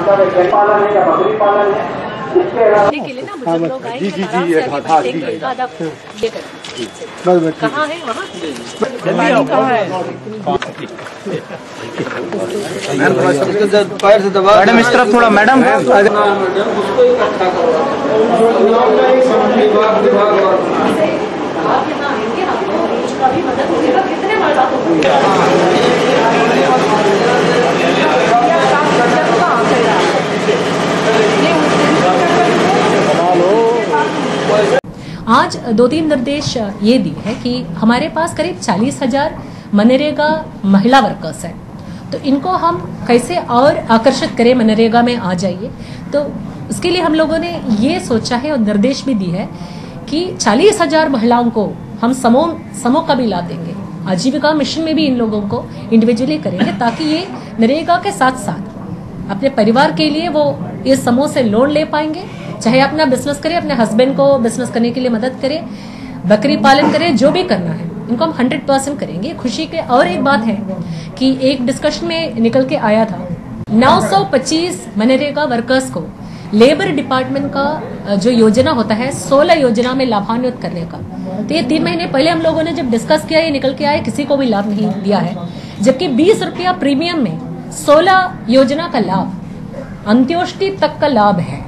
मतलब पालन है या बकरी पालन है, इसके अलावा के लिए ना बुजुर्ग लोग आएंगे जी कहाँ है वहाँ पैर से दबा मैडम, इस तरफ थोड़ा मैडम, उसको इकट्ठा करो। आप यहाँ आएंगे, आपको का भी मदद होगा। कितने मर्द आज 2-3 निर्देश ये दिए हैं कि हमारे पास करीब 40,000 मनरेगा महिला वर्कर्स हैं, तो इनको हम कैसे और आकर्षित करें, मनरेगा में आ जाइए। तो उसके लिए हम लोगों ने ये सोचा है और निर्देश भी दी है कि 40,000 महिलाओं को हम समूह का भी लाभ देंगे। आजीविका मिशन में भी इन लोगों को इंडिविजुअली करेंगे, ताकि ये नरेगा के साथ साथ अपने परिवार के लिए वो इस समूह से लोन ले पाएंगे, चाहे अपना बिजनेस करें, अपने हस्बैंड को बिजनेस करने के लिए मदद करें, बकरी पालन करें, जो भी करना है इनको हम 100% करेंगे। खुशी के और एक बात है कि एक डिस्कशन में निकल के आया था 925 मनरेगा वर्कर्स को लेबर डिपार्टमेंट का जो योजना होता है 16 योजना में लाभान्वित करने का। तो ये 3 महीने पहले हम लोगों ने जब डिस्कस किया, ये निकल के आए किसी को भी लाभ नहीं दिया है, जबकि 20 रुपया प्रीमियम में 16 योजना का लाभ, अंत्योष्टि तक का लाभ है।